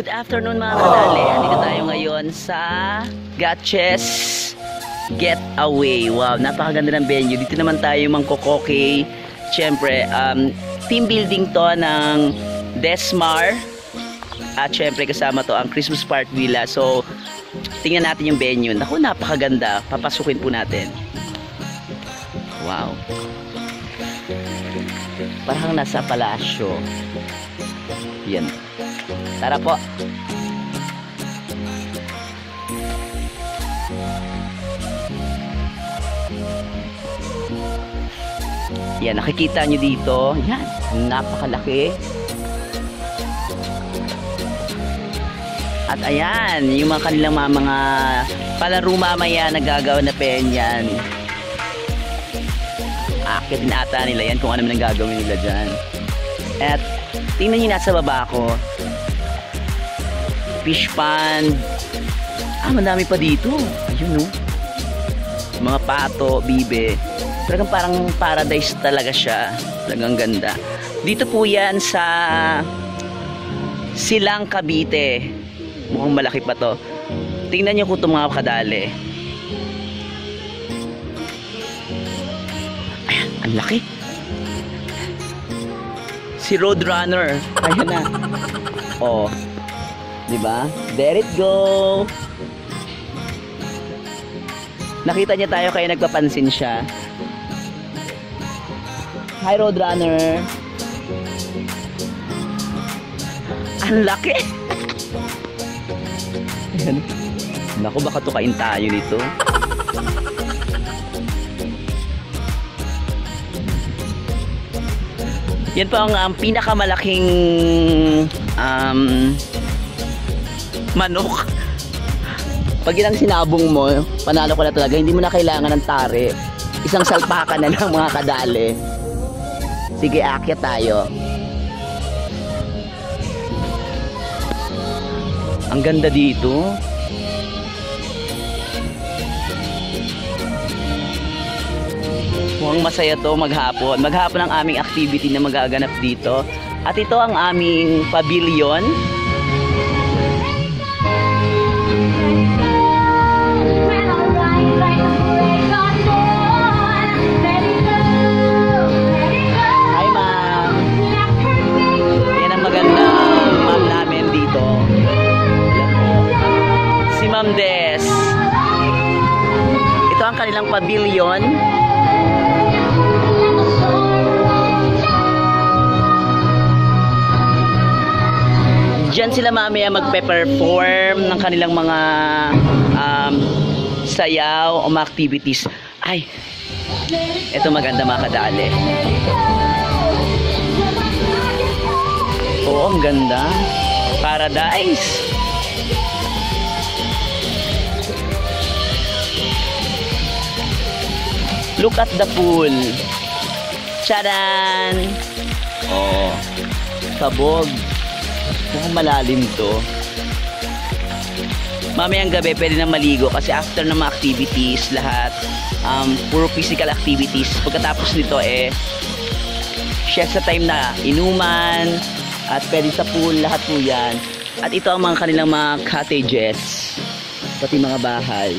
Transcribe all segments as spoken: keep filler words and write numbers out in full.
Good afternoon mga kadali. Dito tayo ngayon sa Gatches Getaway. Wow, napakaganda ng venue. Dito naman tayo mangkokoke. Siyempre, um, team building to ng Desmar. At siyempre kasama to ang Christmas Park Villa. So, tingnan natin yung venue. Naku, napakaganda. Papasukin po natin. Wow. Parang nasa palasyo. Yan. Tara po. Yan, nakikita nyo dito. Yan, napakalaki. At ayan, yung mga kanilang mga, mga palaro mamaya nagagawa na penyan. Akitin ata nila yan kung ano man ang gagawin nila dyan. At tingnan nyo nasa baba ko. Fish pond. Ah, madami pa dito. Ayun, no? Mga pato, bibe. Talagang parang paradise talaga siya. Talagang ganda. Dito po yan sa Silang Cavite. Mukhang malaki pa to. Tingnan nyo kung ito mga kadali. Ayan, ang laki. Si Roadrunner. Ayan na. Oh. Diba? There it go. Nakita niya tayo kaya nagpapansin siya. Hi Roadrunner. Ang laki. Ayan. Naku, baka tukain tayo nito. Yan po ang um, pinakamalaking um, manok. Pag ilang sinabong mo, panalo ka na talaga. Hindi mo na kailangan ng tari. Isang salpakan na lang mga kadali. Sige, akyat tayo. Ang ganda dito. Mukhang masaya to maghapon. Maghapon ang aming activity na magaganap dito. At ito ang aming pavilion. Hi ma'am. Yan ang magandang ma'am namin dito. Si Ma'am Des. Ito ang kanilang pavilion. Diyan sila mamaya magpe-perform ng kanilang mga um, sayaw o mga activities. Ay, ito maganda mga kadali. Oo, ang ganda. Paradise. Look at the pool. Charan! Oh, kabog. Mukhang malalim to. Mamayang gabi pwede na maligo kasi after ng mga activities lahat, um, puro physical activities. Pagkatapos nito eh siesta time na inuman at pwede sa pool, lahat po yan. At ito ang mga kanilang mga cottages, pati mga bahay.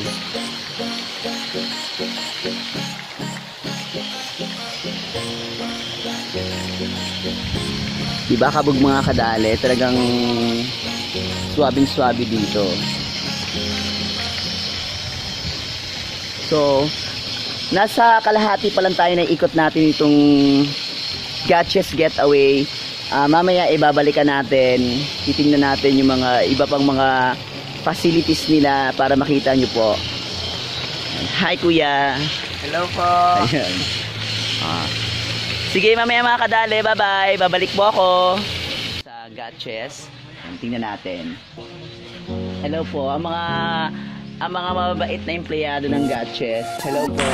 Diba kabog mga kadali, talagang swabing-swabe dito. So, nasa kalahati pa lang tayo na ikot natin itong Gatches Getaway. Uh, mamaya ibabalikan natin, titingnan natin yung mga iba pang mga facilities nila para makita nyo po. Hi kuya. Hello po. Ayan. Ah. Sige mamaya mga kadali, bye bye. Babalik po ako sa Gatches. Tingnan natin. Hello po, ang mga ang mga mababait na empleyado ng Gatches. Hello po.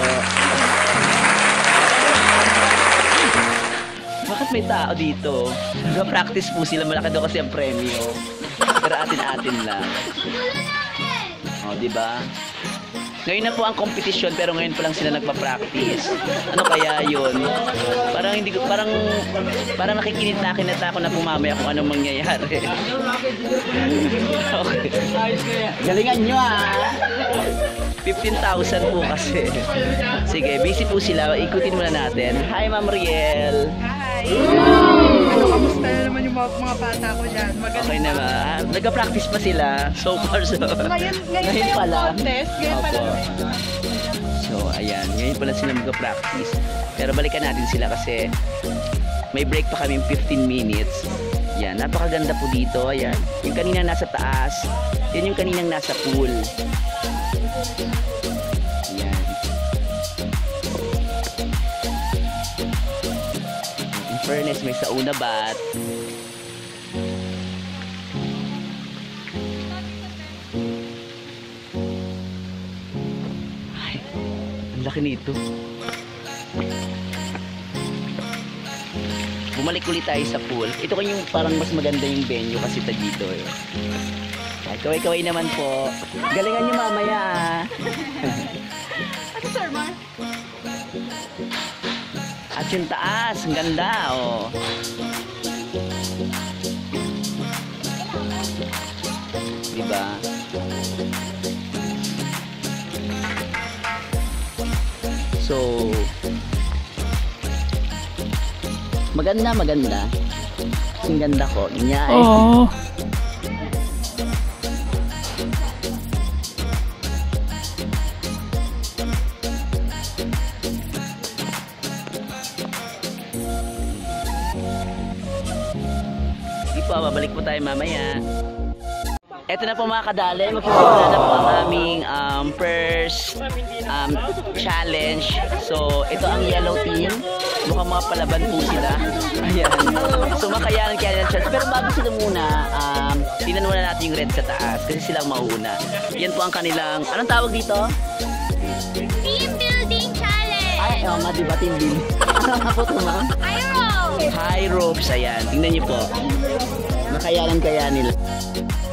Bakit may tao dito? Nag-practice po sila, malaki daw kasi ang premyo. Pero atin-atin lang. O, di ba? Ngayon na po ang kompetisyon pero ngayon pa lang sila nagpa-practice. Ano kaya yun? Parang hindi ko, parang, parang nakikinit na kinita ako na pumamaya kung anong mangyayari. Okay. Galingan nyo ah! fifteen thousand po kasi. Sige, busy po sila. Ikutin muna natin. Hi, Ma'am Riel. Hi! Ano, kamusta na naman yung mga, mga bata ko dyan? Maganda. Okay naman. Nagka-practice pa sila. So far, so. Ngayon, ngayon, Ngayon pa pa yung lang. contest. Ngayon pa Opo. lang. So, ayan. Ngayon pa lang sila magka-practice. Pero balikan natin sila kasi may break pa kami fifteen minutes. Yan. Napakaganda po dito. Ayan. Yung kaninang nasa taas. Yan yung kaninang nasa pool. Yan. In fairness, may sauna bat. Ay, ang laki nito. Bumalik ulit tayo sa pool. Ito ko yung parang mas maganda yung venue kasi ta dito eh. Ay, kaway-kaway naman po. Galingan nyo mamaya ah. Ano, sir, ma? At yung taas, ang ganda oh. Diba? So, maganda, maganda. Ang ganda ko. Niya eh. Oh. Di po, babalik po tayo mamaya. Eto na po mga kadali, magsisimula na po ang aming um, first um, challenge. So, ito ang yellow team. Mukhang mga palaban po sila. Ayan. So, makayanan kaya ng chance. Pero bago sila muna, um, tingnan muna natin yung red sa taas kasi silang mauuna. Yan po ang kanilang, anong tawag dito? Team building challenge! Ay, oh, nga diba, team building? Ano nga po ito, ma'am? High roll! High ropes, ayan. Tingnan niyo po. Makayanan kaya nila.